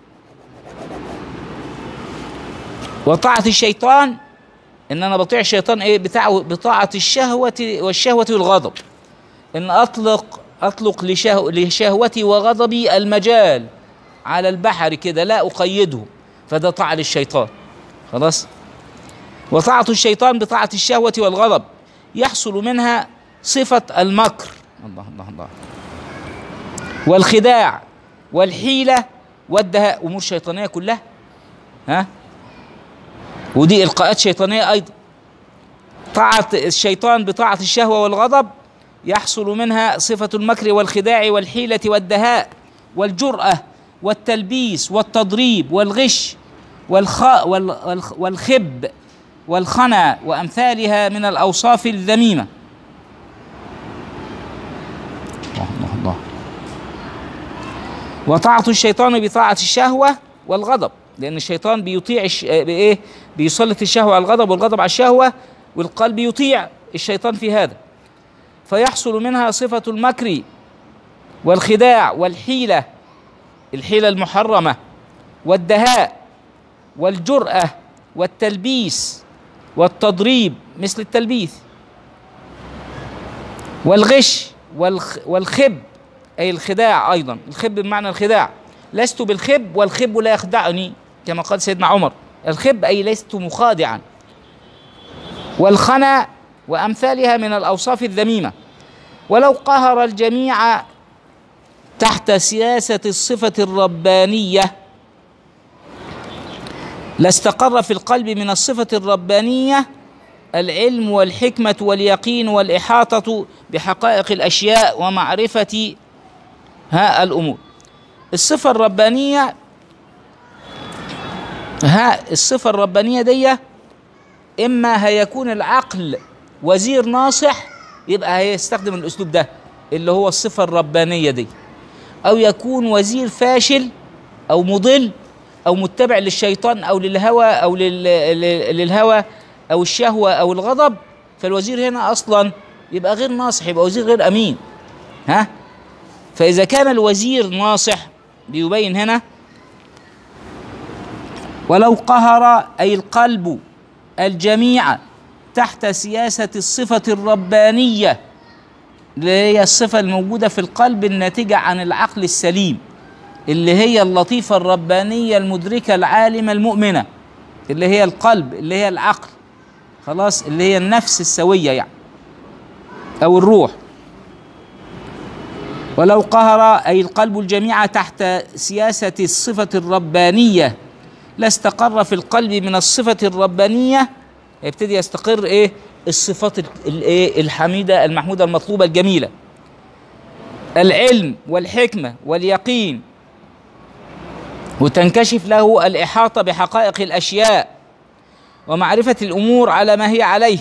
وطاعة الشيطان ان انا بطيع الشيطان ايه بطاعة الشهوة والشهوة والغضب، ان اطلق لشهوتي وغضبي المجال على البحر كده، لا اقيده، فده طاعة للشيطان، خلاص. وطاعة الشيطان بطاعة الشهوة والغضب يحصل منها صفة المكر، الله الله الله، والخداع والحيلة والدهاء، أمور شيطانية كلها، ودي إلقاءات شيطانية أيضا. طاعة الشيطان بطاعة الشهوة والغضب يحصل منها صفة المكر والخداع والحيلة والدهاء والجرأة والتلبيس والتضريب والغش والخب والخنا وأمثالها من الأوصاف الذميمة. الله الله. وطاعة الشيطان بطاعة الشهوة والغضب، لأن الشيطان بيطيع بيسلط الشهوة على الغضب والغضب على الشهوة، والقلب يطيع الشيطان في هذا، فيحصل منها صفة المكر والخداع والحيلة، الحيلة المحرمة، والدهاء والجرأة والتلبيس والتضريب مثل التلبيس، والغش والخب أي الخداع أيضا، الخب بمعنى الخداع، لست بالخب والخب لا يخدعني كما قال سيدنا عمر، الخب أي لست مخادعا. والخنا وأمثالها من الأوصاف الذميمة. ولو قهر الجميع تحت سياسة الصفة الربانية لاستقر في القلب من الصفة الربانية العلم والحكمة واليقين والإحاطة بحقائق الأشياء ومعرفة الأمور. الصفة الربانية دي إما هيكون العقل وزير ناصح، يبقى هيستخدم الأسلوب ده اللي هو الصفة الربانية دي، أو يكون وزير فاشل أو مضل أو متبع للشيطان أو للهوى أو للهوى أو الشهوة أو الغضب، فالوزير هنا أصلا يبقى غير ناصح، يبقى وزير غير أمين. فإذا كان الوزير ناصح بيبين هنا ولو قهر أي القلب الجميع تحت سياسة الصفة الربانية، اللي هي الصفة الموجودة في القلب الناتجة عن العقل السليم، اللي هي اللطيفة الربانية المدركة العالمة المؤمنة، اللي هي القلب، اللي هي العقل، خلاص، اللي هي النفس السوية يعني أو الروح. ولو قهر أي القلب الجميع تحت سياسة الصفة الربانية لاستقر في القلب من الصفة الربانية، يبتدي يستقر الصفات الحميدة المحمودة المطلوبة الجميلة، العلم والحكمة واليقين، وتنكشف له الإحاطة بحقائق الأشياء ومعرفة الأمور على ما هي عليه،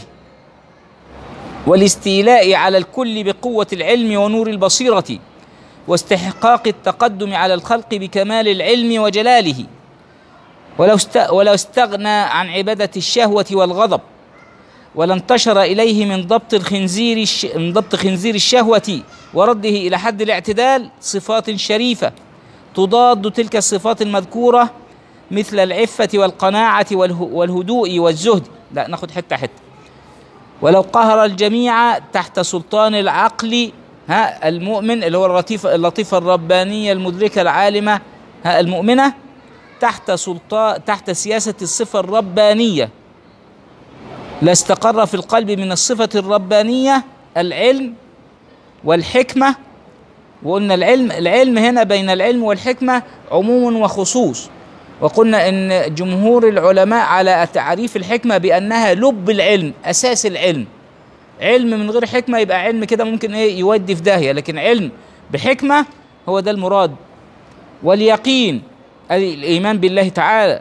والاستيلاء على الكل بقوة العلم ونور البصيرة، واستحقاق التقدم على الخلق بكمال العلم وجلاله، ولو استغنى عن عبادة الشهوة والغضب، ولانتشر إليه من ضبط خنزير الشهوة ورده إلى حد الاعتدال صفات شريفة تضاد تلك الصفات المذكورة، مثل العفة والقناعة والهدوء والزهد. لا، ناخد حتة حتة. ولو قهر الجميع تحت سلطان العقل المؤمن، اللي هو اللطيفة الربانية المدركة العالمة المؤمنة، تحت سياسة الصفة الربانية، لاستقر في القلب من الصفة الربانية العلم والحكمة. وقلنا العلم هنا بين العلم والحكمة عموم وخصوص، وقلنا ان جمهور العلماء على تعريف الحكمة بأنها لب العلم، أساس العلم. علم من غير حكمة يبقى علم كده ممكن يودي في داهية، لكن علم بحكمة هو ده المراد. واليقين الإيمان بالله تعالى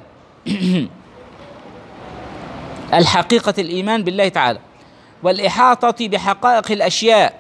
الحقيقة الإيمان بالله تعالى، والإحاطة بحقائق الأشياء،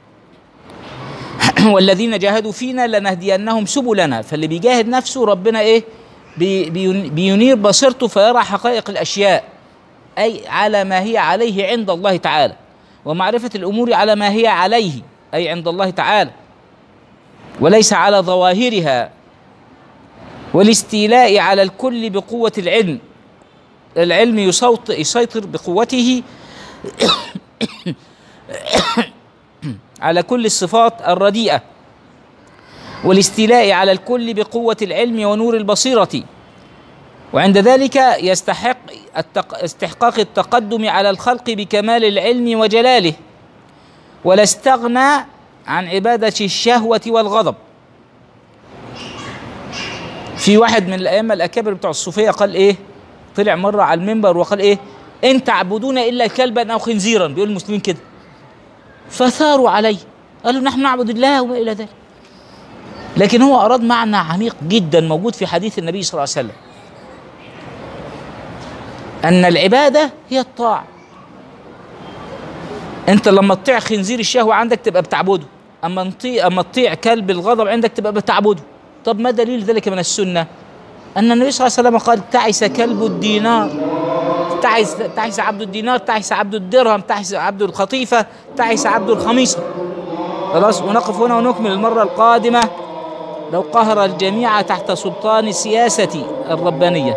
والذين جاهدوا فينا لنهدينهم سبلنا. فاللي بيجاهد نفسه ربنا بينير بصيرته فيرى حقائق الأشياء، أي على ما هي عليه عند الله تعالى، ومعرفة الأمور على ما هي عليه أي عند الله تعالى، وليس على ظواهرها. والاستيلاء على الكل بقوة العلم، العلم يسيطر بقوته على كل الصفات الرديئة، والاستيلاء على الكل بقوة العلم ونور البصيرة، وعند ذلك يستحق استحقاق التقدم على الخلق بكمال العلم وجلاله، ولا استغنى عن عبادة الشهوة والغضب. في واحد من الأئمة الأكابر بتوع الصوفية قال إيه؟ طلع مرة على المنبر وقال إيه؟ إن تعبدون إلا كلبا أو خنزيرا، بيقول المسلمين كده. فثاروا عليه قالوا نحن نعبد الله وما إلى ذلك. لكن هو أراد معنى عميق جدا موجود في حديث النبي صلى الله عليه وسلم، أن العبادة هي الطاعة. أنت لما تطيع خنزير الشهوة عندك تبقى بتعبده، أما تطيع كلب الغضب عندك تبقى بتعبده. طب ما دليل ذلك من السنة؟ أن النبي صلى الله عليه وسلم قال تعس كلب الدينار، تعس عبد الدينار، تعس عبد الدرهم، تعس عبد القطيفة، تعس عبد الخميصة. خلاص، ونقف هنا ونكمل المرة القادمة. لو قهر الجميع تحت سلطان السياسة الربانية.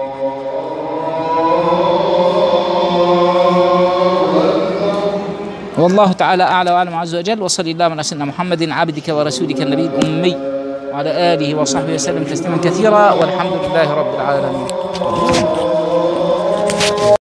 والله تعالى أعلى وأعلم عز وجل، وصلى الله على سيدنا محمد عبدك ورسولك النبي الأمي وعلى آله وصحبه وسلم تسليما كثيرا، والحمد لله رب العالمين.